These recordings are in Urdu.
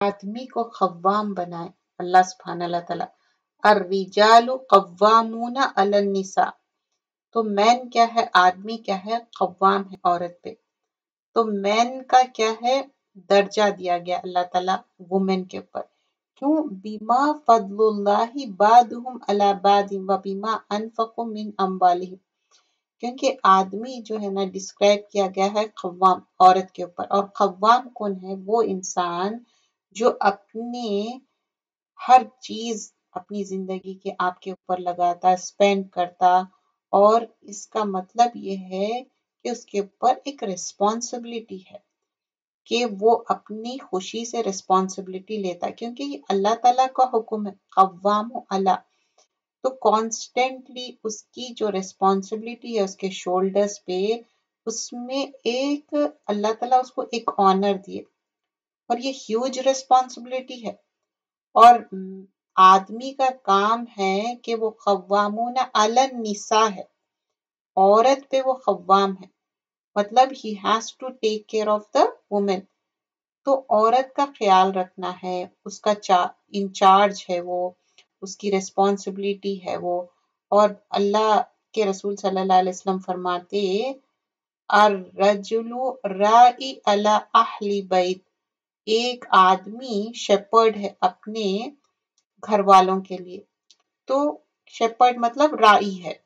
آدمی کو قوام بنائے اللہ سبحانہ اللہ تعالیٰ. الرجال قوامون علی النساء. تو مین کیا ہے؟ آدمی کیا ہے؟ قوام ہے عورت پہ. تو مین کا کیا ہے؟ درجہ دیا گیا اللہ تعالیٰ وومن کے اوپر. کیوں؟ بما فضل اللہ بعضهم علی بعض وبما انفقوا من اموالهم. کیونکہ آدمی جو ہے نا ڈسکرائب کیا گیا ہے قوام عورت کے اوپر. اور قوام کون ہے؟ وہ انسان جو اپنے ہر چیز اپنی زندگی کے آپ کے اوپر لگاتا، اسپینڈ کرتا. اور اس کا مطلب یہ ہے کہ اس کے اوپر ایک ریسپانسبلٹی ہے کہ وہ اپنی خوشی سے ریسپانسبلٹی لیتا ہے، کیونکہ یہ اللہ تعالیٰ کا حکم ہے قوام علی. تو کانسٹنٹلی اس کی جو ریسپانسبلٹی ہے اس کے شولڈرز پہ، اس میں ایک اللہ تعالیٰ اس کو ایک آنر دیے. اور یہ ہیوج ریسپانسبلٹی ہے. اور آدمی کا کام ہے کہ وہ قوامون علی النساء ہے، عورت پہ وہ قوام ہے. مطلب he has to take care of the woman. تو عورت کا خیال رکھنا ہے، اس کا انچارج ہے وہ، اس کی ریسپانسبلٹی ہے وہ. اور اللہ کے رسول صلی اللہ علیہ وسلم فرماتے الرجل رائی علی اہل بیت. ایک آدمی شیپرڈ ہے اپنے گھر والوں کے لیے. تو شیپرڈ مطلب رائی ہے.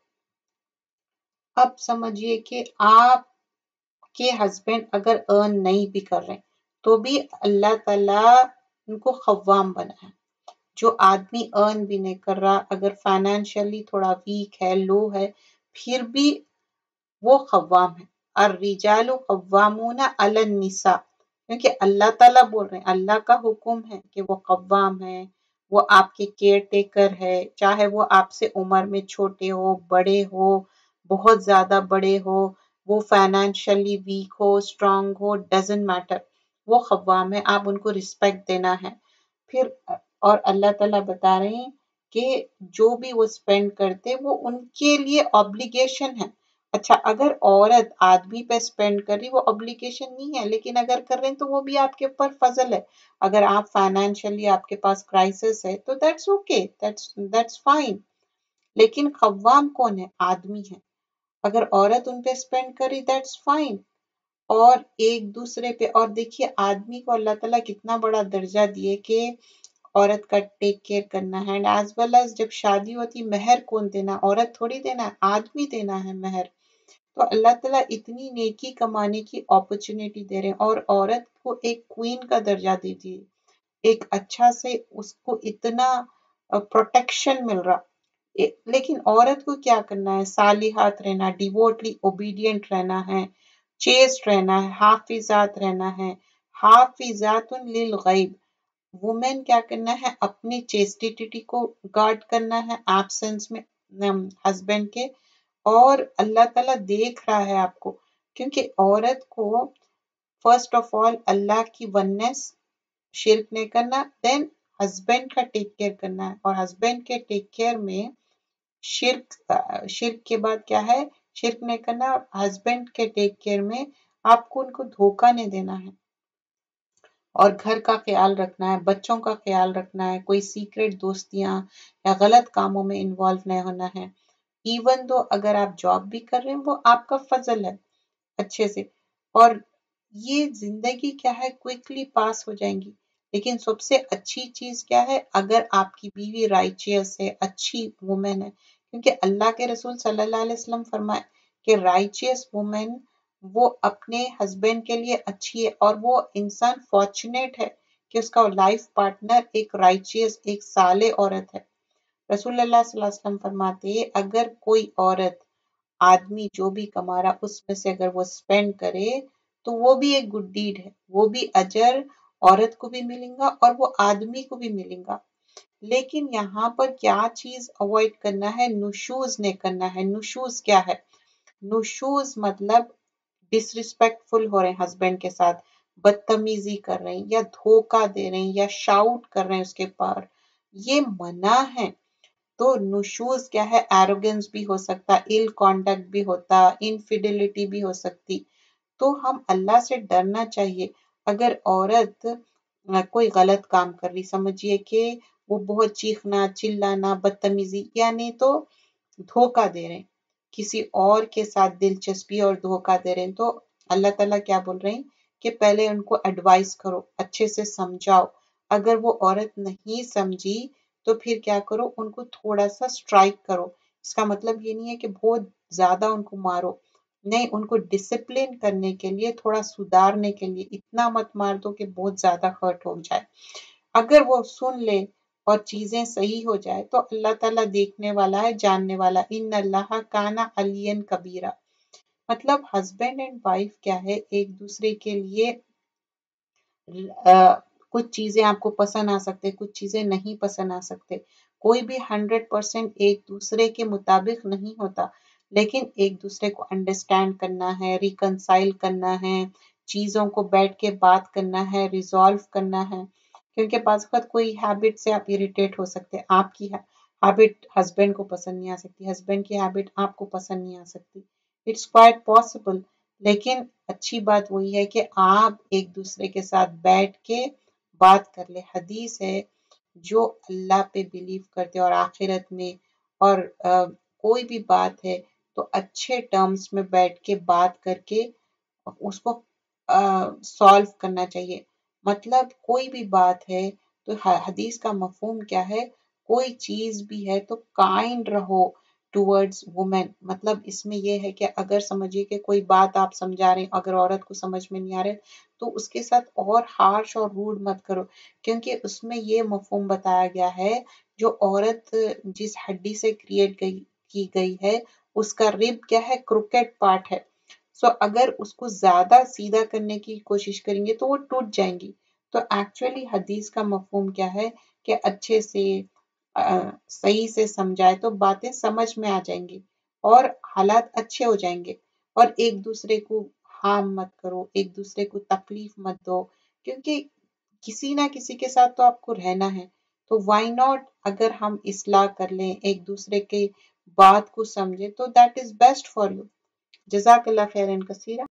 اب سمجھیے کہ آپ کے ہسبینڈ اگر ارن نہیں بھی کر رہے تو بھی اللہ تعالیٰ ان کو قوام بنایا. جو آدمی ارن بھی نہیں کر رہا، اگر فائنینشلی تھوڑا ویک ہے، لو ہے، پھر بھی وہ قوام ہے. الرجال قوامون علی النساء. کیونکہ اللہ تعالیٰ بول رہے ہیں، اللہ کا حکم ہے کہ وہ قوام ہے، وہ آپ کے کیئر ٹیکر ہے. چاہے وہ آپ سے عمر میں چھوٹے ہو، بڑے ہو، بہت زیادہ بڑے ہو، وہ فائنینشلی ویک ہو، اسٹرانگ ہو، ڈزنٹ میٹر، وہ قوام ہے. آپ ان کو رسپیکٹ دینا ہے. پھر اور اللہ تعالیٰ بتا رہے ہیں کہ جو بھی وہ اسپینڈ کرتے وہ ان کے لیے obligation ہے. اچھا، اگر عورت آدمی پہ اسپینڈ کر رہی وہ obligation نہیں ہے، لیکن اگر کر رہے ہیں تو وہ بھی آپ کے اوپر فضل ہے. اگر آپ فائنینشلی آپ کے پاس کرائسس ہے تو that's okay, that's fine. لیکن قوام کون ہے؟ آدمی ہے. اگر عورت ان پہ اسپینڈ کری that's fine. اور ایک دوسرے پہ، اور دیکھیے آدمی کو اللہ تعالیٰ کتنا بڑا درجہ دیے کہ عورت کا ٹیک کیئر کرنا ہے. ایز ویل ایز جب شادی ہوتی مہر کون دینا؟ عورت تھوڑی دینا ہے، آدمی دینا ہے مہر. تو اللہ تعالیٰ اتنی نیکی کمانے کی اپرچونٹی دے رہے ہیں، اور عورت کو ایک کوئین کا درجہ دے دیے. ایک اچھا سے اس کو اتنا پروٹیکشن مل رہا. لیکن عورت کو کیا کرنا ہے؟ صالحات رہنا، ڈیووٹلی اوبیڈینٹ رہنا ہے، چیسٹ رہنا ہے، حافظات رہنا ہے. حافظات للغیب. وومن کیا کرنا ہے؟ اپنی چیسٹیٹی کو گارڈ کرنا ہے ایبسنس میں ہسبینڈ کے. اور اللہ تعالیٰ دیکھ رہا ہے آپ کو، کیونکہ عورت کو فرسٹ آف آل اللہ کی وننس، شرک نہیں کرنا، دین ہسبینڈ کا ٹیک کیئر کرنا ہے. اور ہسبینڈ کے ٹیک کیئر میں شرک کے بعد کیا ہے؟ شرک نہیں کرنا. اور ہسبینڈ کے ٹیک کیئر میں آپ کو ان کو دھوکہ نہیں دینا ہے، اور گھر کا خیال رکھنا ہے، بچوں کا خیال رکھنا ہے، کوئی سیکریٹ دوستیاں یا غلط کاموں میں انوالو نہیں ہونا ہے. ایون دو اگر آپ جاب بھی کر رہے ہیں وہ آپ کا فضل ہے اچھے سے. اور یہ زندگی کیا ہے؟ کوئکلی پاس ہو جائیں گی. لیکن سب سے اچھی چیز کیا ہے؟ اگر آپ کی بیوی رائچیس ہے، اچھی وومن ہے. کیونکہ اللہ کے رسول صلی اللہ علیہ وسلم فرمائے کہ رائچیس وومن وہ اپنے ہسبینڈ کے لیے اچھی ہے، اور وہ انسان فارچونیٹ ہے کہ اس کا لائف پارٹنر ایک رائچیس، ایک صالح عورت ہے. رسول اللہ صلی اللہ علیہ وسلم فرماتے ہیں اگر کوئی عورت، آدمی جو بھی کما رہا اس میں سے اگر وہ اسپینڈ کرے تو وہ بھی ایک گڈ ڈیڈ ہے، وہ بھی اجر عورت کو بھی ملے گا اور وہ آدمی کو بھی ملے گا. لیکن یہاں پر کیا چیز اوائڈ کرنا ہے؟ نشوز نہیں کرنا ہے. نشوز کیا ہے؟ نشوز مطلب ڈس ریسپیکٹفل ہو رہے ہیں ہسبینڈ کے ساتھ، بدتمیزی کر رہے ہیں، یا دھوکہ دے رہے ہیں، یا شاؤٹ کر رہے ہیں اس کے پار، یہ منع ہے. تو نشوز کیا ہے؟ ایروگنس بھی ہو سکتا، ایل کانڈکٹ بھی ہوتا، انفیڈیلٹی بھی ہو سکتی. تو ہم اللہ سے ڈرنا چاہیے. اگر عورت कोई गलत काम कर रही, समझिए कि वो बहुत चीखना चिल्लाना बदतमीजी, यानी तो धोखा दे रहे हैं, किसी और के साथ दिलचस्पी और धोखा दे रहे हैं, तो अल्लाह ताला क्या बोल रहे हैं कि पहले उनको एडवाइस करो, अच्छे से समझाओ। अगर वो औरत नहीं समझी तो फिर क्या करो, उनको थोड़ा सा स्ट्राइक करो। इसका मतलब ये नहीं है कि बहुत ज्यादा उनको मारो, नहीं, उनको डिसिप्लिन करने के लिए, थोड़ा सुधारने के लिए, इतना मत मार दो कि बहुत ज्यादा हर्ट हो जाए। अगर वो सुन ले और चीजें सही हो जाए तो अल्लाह ताला देखने वाला है, जानने वाला। इन अल्लाह काना अलियन कबीरा, मतलब हस्बैंड एंड वाइफ क्या है, एक दूसरे के लिए कुछ चीजें आपको पसंद आ सकते, कुछ चीजें नहीं पसंद आ सकते, कोई भी 100% एक दूसरे के मुताबिक नहीं होता, लेकिन एक दूसरे को अंडरस्टैंड करना है, रिकंसाइल करना है, चीजों को बैठ के बात करना है, रिजॉल्व करना है। क्योंकि बाज़ वक़्त कोई हैबिट से आप इरिटेट हो सकते हैं, आपकी हैबिट हस्बैंड को पसंद नहीं आ सकती, हस्बैंड की हैबिट आपको पसंद नहीं आ सकती, इट्स क्वाइट पॉसिबल। लेकिन अच्छी बात वही है कि आप एक दूसरे के साथ बैठ के बात कर ले। हदीस है, जो अल्लाह पे बिलीव करते और आखिरत में और कोई भी बात है तो अच्छे टर्म्स में बैठ के बात करके उसको सॉल्व करना चाहिए। मतलब कोई भी बात है तो हदीस का मफहूम क्या है, कोई चीज भी है तो काइंड रहो टूवर्ड्स वुमेन। मतलब इसमें यह है कि अगर समझिए कि कोई बात आप समझा रहे हैं, अगर औरत को समझ में नहीं आ रहा है तो उसके साथ और हार्श और रूड मत करो, क्योंकि उसमें ये मफहूम बताया गया है, जो औरत जिस हड्डी से क्रिएट की गई है उसका रिब क्या है, क्रुकेट पार्ट है। सो अगर उसको ज्यादा सीधा करने की कोशिश करेंगे तो वो टूट जाएंगी। तो एक्चुअली हदीस का मफहूम क्या है कि अच्छे से सही से समझाए तो बातें समझ में आ जाएंगी और हालात अच्छे हो जाएंगे। और एक दूसरे को हार्म मत करो, एक दूसरे को तकलीफ मत दो, क्योंकि किसी ना किसी के साथ तो आपको रहना है। तो व्हाई नॉट, अगर हम इस्लाह कर लें, एक दूसरे के बात को समझे, तो that is best for you. जज़ाकल्लाह खैरन कसीरा।